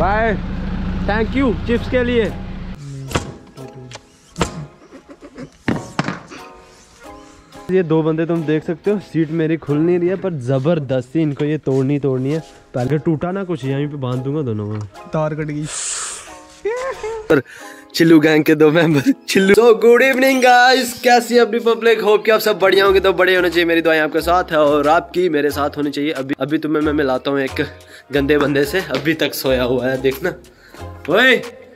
Bye, thank you chips के लिए। ये दो बंदे तुम देख सकते हो, सीट मेरी खुल नहीं रही है पर जबरदस्ती इनको ये तोड़नी है। पहले टूटा ना कुछ, यहीं पे बांध दूंगा दोनों में। तार कट गई। चिल्लू गैंग के दो मेंबर चिल्लू। तो गुड इवनिंग गाइस, कैसी है अपनी पब्लिक? होप कि आप सब बढ़िया होंगे। तो बढ़िया होने चाहिए, मेरी दुआएं आपके साथ है और आपकी मेरे साथ होनी चाहिए। अभी तुम्हें मैं मिलाता हूँ एक गंदे बंदे से, अभी तक सोया हुआ है, देखना। ओए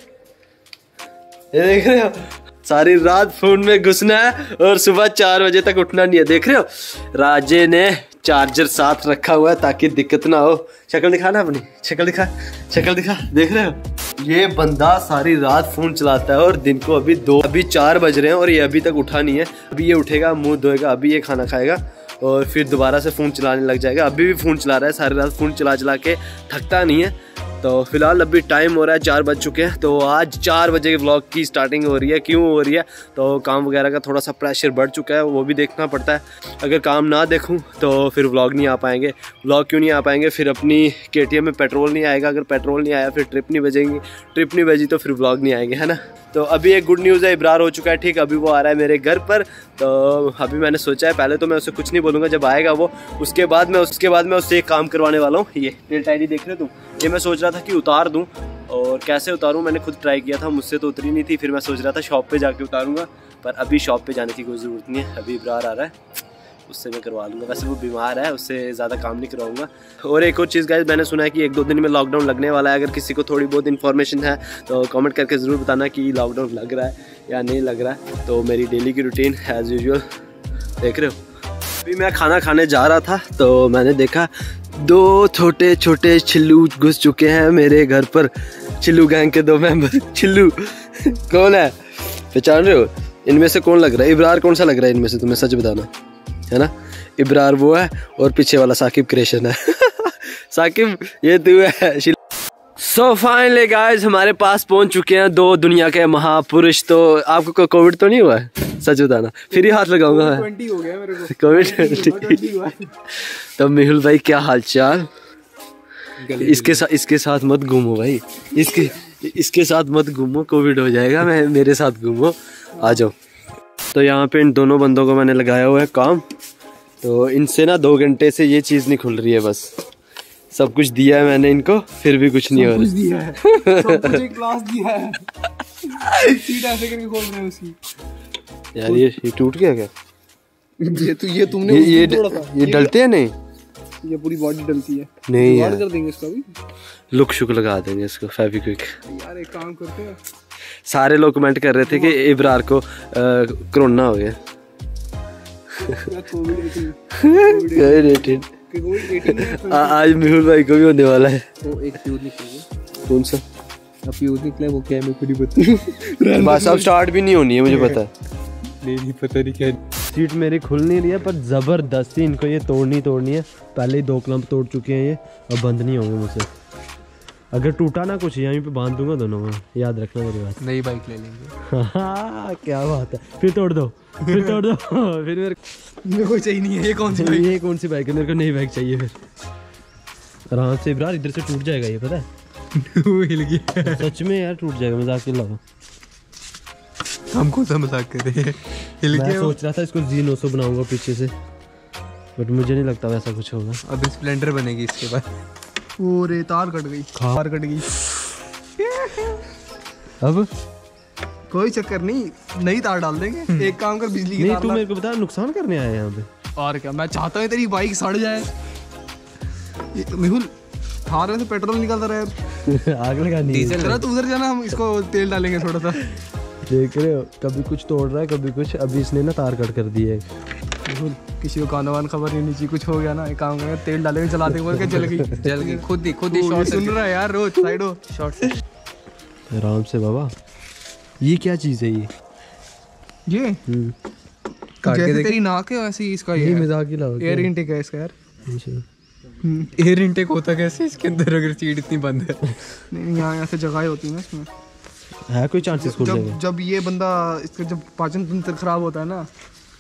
ये देख रहे हो, सारी रात फोन में घुसना है और सुबह 4 बजे तक उठना नहीं है। देख रहे हो, राजे ने चार्जर साथ रखा हुआ है ताकि दिक्कत ना हो। शक्ल दिखाना अपनी, शक्ल दिखा। देख रहे हो, ये बंदा सारी रात फोन चलाता है और दिन को अभी 4 बज रहे हैं और ये अभी तक उठा नहीं है। अभी ये उठेगा, मुंह धोएगा, अभी ये खाना खाएगा और फिर दोबारा से फ़ोन चलाने लग जाएगा। अभी भी फ़ोन चला रहा है, सारी रात फ़ोन चला के थकता नहीं है। तो फिलहाल अभी टाइम हो रहा है 4 बज चुके हैं। तो आज 4 बजे के व्लॉग की स्टार्टिंग हो रही है। क्यों हो रही है? तो काम वगैरह का थोड़ा सा प्रेशर बढ़ चुका है, वो भी देखना पड़ता है। अगर काम ना देखूं तो फिर व्लॉग नहीं आ पाएंगे। व्लॉग क्यों नहीं आ पाएंगे? फिर अपनी KTM में पेट्रोल नहीं आएगा। अगर पेट्रोल नहीं आया फिर ट्रिप नहीं बजेगी, ट्रिप नहीं बजी तो फिर व्लॉग नहीं आएंगे, है ना। तो अभी एक गुड न्यूज़ है, इब्रार हो चुका है ठीक। अभी वो आ रहा है मेरे घर पर। तो अभी मैंने सोचा है, पहले तो मैं उससे कुछ नहीं बोलूँगा, जब आएगा वो उसके बाद मैं उससे एक काम करवाने वाला हूँ। ये टेल टाइडी देख रहे हो तुम, ये मैं सोच रहा था कि उतार दूँ। और कैसे उतारूँ, मैंने खुद ट्राई किया था, मुझसे तो उतरी नहीं थी। फिर मैं सोच रहा था शॉप पे जाके उतारूँगा, पर अभी शॉप पे जाने की कोई ज़रूरत नहीं है। अभी इब्रार आ रहा है, उससे मैं करवा लूँगा। वैसे वो बीमार है, उससे ज़्यादा काम नहीं करवाऊँगा। और एक और चीज़ गाइस, मैंने सुना है कि 1-2 दिन में लॉकडाउन लगने वाला है। अगर किसी को थोड़ी बहुत इन्फॉर्मेशन है तो कमेंट करके ज़रूर बताना कि लॉकडाउन लग रहा है या नहीं लग रहा है। तो मेरी डेली की रूटीन एज़ यूजुअल देख रहे हो। अभी मैं खाना खाने जा रहा था तो मैंने देखा 2 छोटे छोटे छिल्लू घुस चुके हैं मेरे घर पर। चिल्लू गैंग के 2 मेंबर चिल्लू। कौन है, पहचान रहे हो? इनमें से कौन लग रहा है? इब्रार कौन सा लग रहा है इनमें से, तुम्हें सच बताना, है ना। इब्रार वो है और पीछे वाला साकिब क्रिएशन है। साकिब ये तू है। सो फाइनली गाइस, हमारे पास पहुंच चुके हैं 2 दुनिया के महापुरुष। तो आपको कोविड तो नहीं हुआ है? सच बताना, फिर ही हाथ लगाऊंगा मैं। 20 हो गया मेरे को कोविड 20। तो मेहुल भाई क्या हालचाल? इसके साथ मत घूमो भाई, इसके साथ मत घूमो, कोविड हो जाएगा। मेरे साथ घूमो, आ जाओ। तो यहाँ पे इन दोनों बंदों को मैंने लगाया हुआ है काम। तो इनसे ना 2 घंटे से ये चीज़ नहीं खुल रही है। बस सब कुछ दिया है मैंने इनको, फिर भी कुछ नहीं हो रहा। सब कुछ एक ग्लास दिया है। सीट ऐसे करके खोल रहे हैं उसकी। यार ये टूट गया क्या? ये तुमने ये डलते हैं नहीं? ये पूरी बॉडी डलती है नहीं यार। कर देंगे इसका भी लुक शुक लगा देंगे इसको, फेविक्विक। यार एक काम करते हैं, सारे लोग कमेंट कर रहे थे कि इब्रार को कोरोना हो गया। आज मेहुल भाई को भी होने वाला है। वो एक फ्यूज निकलेगा। कौन सा फ्यूज निकला है? वो क्या है मेरे को नहीं पता। बस अब स्टार्ट भी नहीं होनी है, मुझे पता है। नहीं पता नहीं क्या। सीट मेरी खुल नहीं रही है पर जबरदस्ती इनको ये तोड़नी है। पहले ही 2 क्लम्प तोड़ चुके हैं ये, और बंद नहीं होंगे मुझसे। अगर टूटा ना कुछ, यहीं पे बांध दूंगा दोनों में, याद रखना मेरी बात। नई बाइक ले लेंगे। हाँ क्या बात है, फिर तोड़ दो। फिर मेरे को चाहिए नहीं है। ये कौन सी बाइक है? मेरे को नई बाइक चाहिए। फिर आराम से इब्रार, इधर से टूट जाएगा ये, पता है। वो हिल गया सच में यार, टूट जाएगा। मजाक के अलावा हम कौन सा मजाक कर रहे हैं? हिल गया। मैं सोच रहा था इसको Z900 बनाऊंगा पीछे से, बट मुझे नहीं लगता वैसा कुछ होगा। अब स्प्लेंडर बनेगी इसके बाद। पूरे तार कट गई। अब कोई चक्कर नहीं, नई तार डाल देंगे। एक काम कर, बिजली की तार। तू मेरे को बता, नुकसान करने आया यहाँ पे? और क्या, मैं चाहता हूँ तेरी बाइक सड़ जाए। मेहुल थार में से पेट्रोल निकलता रहे। आग लगानी है। चलो तू उधर जाना, हम इसको तेल डालेंगे थोड़ा सा। देख रहे हो, कभी कुछ तोड़ रहा है कभी कुछ। अभी इसने ना तार कट कर दी है। किसी को कानवान खबर नहीं नीचे कुछ हो गया ना, एक काम करेंगे, तेल डालेंगे, चला देंगे। बोल के जल गई। खुद ही शॉर्ट सुन रहा है यार, रोज साइड हो शॉर्ट। आराम से बाबा। ये क्या चीज है ये जैसे तेरी नाक है वैसे ही इसका। ये मजाक ही लाओ। एयर इनटेक है इसका यार। एयर इनटेक होता कैसे इसके अंदर, अगर सीट इतनी बंद है? नहीं, यहाँ ऐसे जगह होती है ना इसमें। है कोई चांसेस खुल जाएगा? जब ये बंदा, इसका जब पाचन तंत्र खराब होता है ना।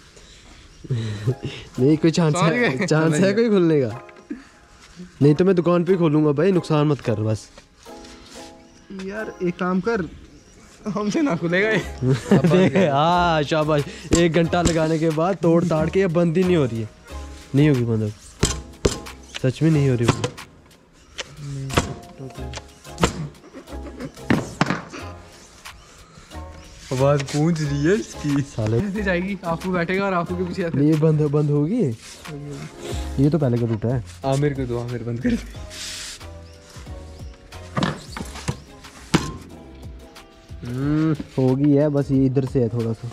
नहीं कोई चांस है कोई खुलने का? नहीं तो मैं दुकान पे खोलूंगा भाई, नुकसान मत कर बस। यार एक काम कर, हमसे ना खुलेगा ये। हाँ शाबाश, 1 घंटा लगाने के बाद तोड़ ताड़ के ये बंद ही नहीं हो रही है। नहीं होगी बंद, सच में नहीं हो रही होगी। आवाज गूंज रही है इसकी साले। ऐसे जाएगी, आपको बैठेगा और आपको के पीछे ऐसे। ये बंद होगी। ये तो पहले का टूटा है। आमिर को दो, आमिर बंद कर। होगी है, बस ये इधर से है थोड़ा सा,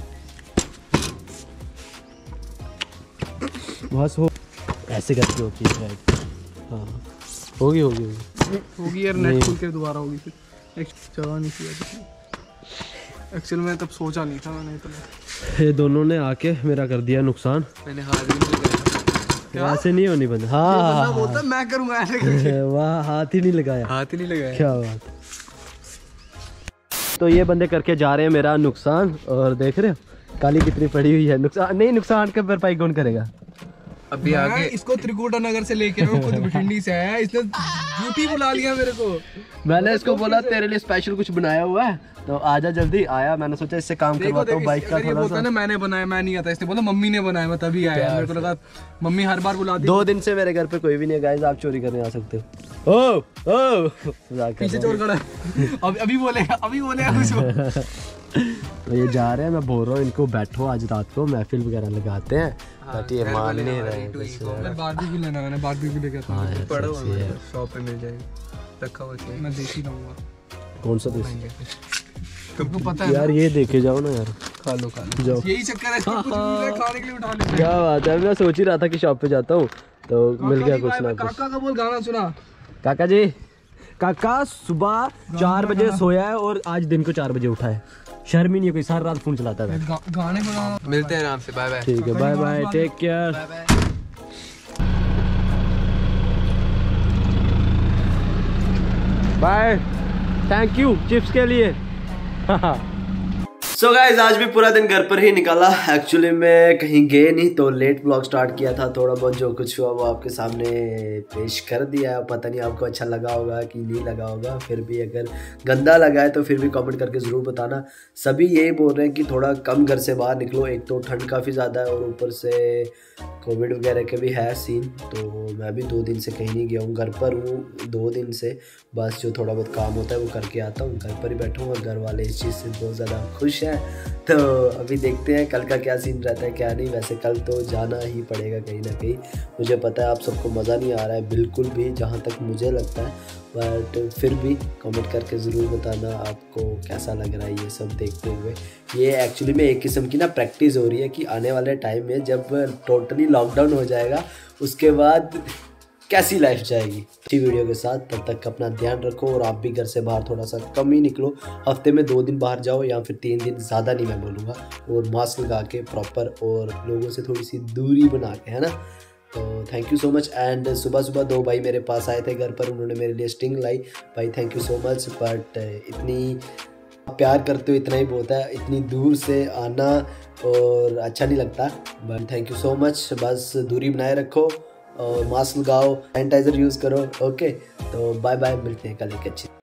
बस हो ऐसे करके होती है शायद। हाँ होगी यार, नेट खोल के दोबारा होगी फिर। चला नहीं किया एक्चुअल में, तब सोचा नहीं था मैंने। तो ये दोनों ने आके मेरा कर दिया नुकसान। मैंने हाथ भी नहीं लगाया। ऐसे नहीं होनी बंद। हाँ बोलता मैं करूँगा ऐसे। वाह, हाथ ही नहीं लगाया। क्या बात। तो ये बंदे करके जा रहे हैं मेरा नुकसान, और देख रहे हो काली कितनी पड़ी हुई है। नुकसान का भरपाई कौन करेगा? अभी आगे इसको त्रिकुटा नगर से लेके आया, खुद बठिंडी से आया, इसने ड्यूटी बुला लिया मेरे को। मैंने इसको बोला तेरे लिए स्पेशल कुछ बनाया हुआ है तो आजा जल्दी। आया, मैंने सोचा इससे काम करवाता हूँ बाइक का थोड़ा सा। ना मैंने बनाया, मैं नहीं आता। इसने बोला मम्मी ने बनाया, मैं तभी आया। मेरे को लगा मम्मी हर बार बुलाती। 2 दिन से मेरे घर पे कोई भी नहीं है गाइस, आप चोरी करने आ सकते हो। ओ पीछे चोर खड़ा है। अभी बोलेगा कुछ। तो ये जा रहे हैं, मैं बोल रहा हूँ इनको बैठो आज रात को महफिल वगैरह लगाते हैं, बट ये मान नहीं रहे। बारबेक्यू लेना, मैंने बारबेक्यू लेके आता हूं। पड़ा हुआ है शॉप पे, मिल जाएगा रखा हुआ है। मैं देसी लाऊंगा। कौन सा देसी? तुमको पता है यार ये देखे जाओ ना यार। खा लो जाओ। यही चक्कर है, कुछ खाने के लिए उठा ले। क्या बात है, मैं सोच ही रहा था कि शॉप पे जाता हूँ तो मिल गया कुछ ना कुछ। काका का बोल गाना सुना। काका जी, काका सुबह 4 बजे सोया है और आज दिन को 4 बजे उठा है। शर्म ही नहीं है कोई, सारी रात फोन चलाता है। गाने बना। मिलते हैं आराम से। Bye bye. ठीक है, bye bye, take care. Bye, thank you chips के लिए। सो गाइज आज भी पूरा दिन घर पर ही निकाला। एक्चुअली मैं कहीं गए नहीं तो लेट ब्लॉग स्टार्ट किया था। थोड़ा बहुत जो कुछ हुआ वो आपके सामने पेश कर दिया है। पता नहीं आपको अच्छा लगा होगा कि नहीं लगा होगा, फिर भी अगर गंदा लगा है तो फिर भी कमेंट करके ज़रूर बताना। सभी यही बोल रहे हैं कि थोड़ा कम घर से बाहर निकलो, एक तो ठंड काफ़ी ज़्यादा है और ऊपर से कोविड वगैरह के भी है सीन। तो मैं भी 2 दिन से कहीं नहीं गया हूँ, घर पर हूँ 2 दिन से। बस जो थोड़ा बहुत काम होता है वो करके आता हूँ, घर पर ही बैठा हूँ। घर वाले इस चीज़ से बहुत ज़्यादा खुश हैं। तो अभी देखते हैं कल का क्या सीन रहता है क्या नहीं। वैसे कल तो जाना ही पड़ेगा कहीं ना कहीं। मुझे पता है आप सबको मज़ा नहीं आ रहा है बिल्कुल भी, जहाँ तक मुझे लगता है, बट फिर भी कमेंट करके ज़रूर बताना आपको कैसा लग रहा है ये सब देखते हुए। ये एक्चुअली में एक किस्म की ना प्रैक्टिस हो रही है कि आने वाले टाइम में जब टोटली लॉकडाउन हो जाएगा उसके बाद कैसी लाइफ जाएगी। अच्छी वीडियो के साथ, तब तक अपना ध्यान रखो और आप भी घर से बाहर थोड़ा सा कम ही निकलो। हफ्ते में 2 दिन बाहर जाओ या फिर 3 दिन, ज़्यादा नहीं मैं बोलूँगा। और मास्क लगा के प्रॉपर और लोगों से थोड़ी सी दूरी बना के, है ना। तो thank you so much. And सुबह 2 भाई मेरे पास आए थे घर पर, उन्होंने मेरे लिए स्टिंग लाई। भाई thank you so much. But इतनी प्यार करते हो इतना ही बहुत है, इतनी दूर से आना और अच्छा नहीं लगता। But thank you so much. बस दूरी बनाए रखो और मास्क लगाओ, सैनिटाइजर यूज़ करो। ओके, तो बाय बाय, मिलते हैं कल एक अच्छी